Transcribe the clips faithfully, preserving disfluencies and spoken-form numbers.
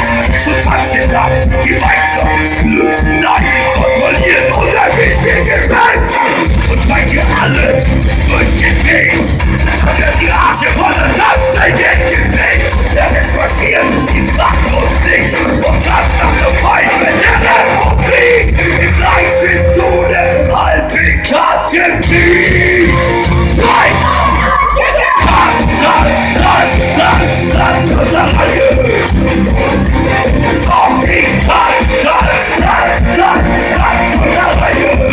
So tanzen da Gemeinschaftsglück. Nein, ich kontrollieren und ein bisschen gewinnt. Und weil wir alle durch den Weg und die Arche von der Tanzzeit gefegt. Es ist passiert in Nacht und Licht und tanzt nach der Pfeife der Republik. Im gleichen Zone halb Kartenbeat. Nein! Tanz, tanz, tanz, tanz, tanz aus der Reihe. Doch nicht tanz, tanz, tanz, tanz, tanz aus der Reihe.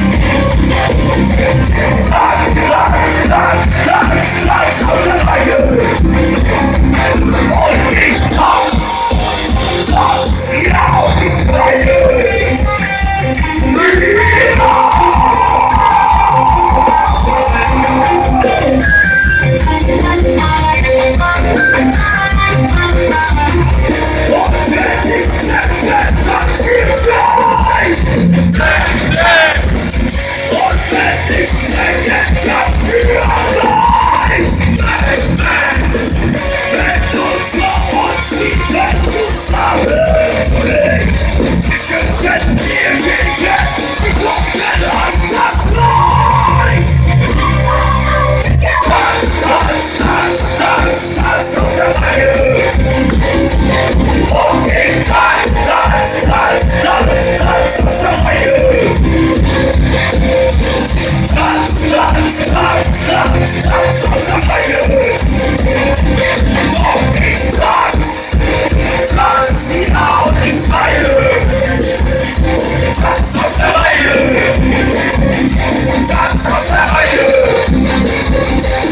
Tanz, tanz, tanz, tanz, tanz aus der Reihe. Und ich tanz, tanz, ja, und ich schreie. Tanz aus der Reihe! Tanz aus der Reihe!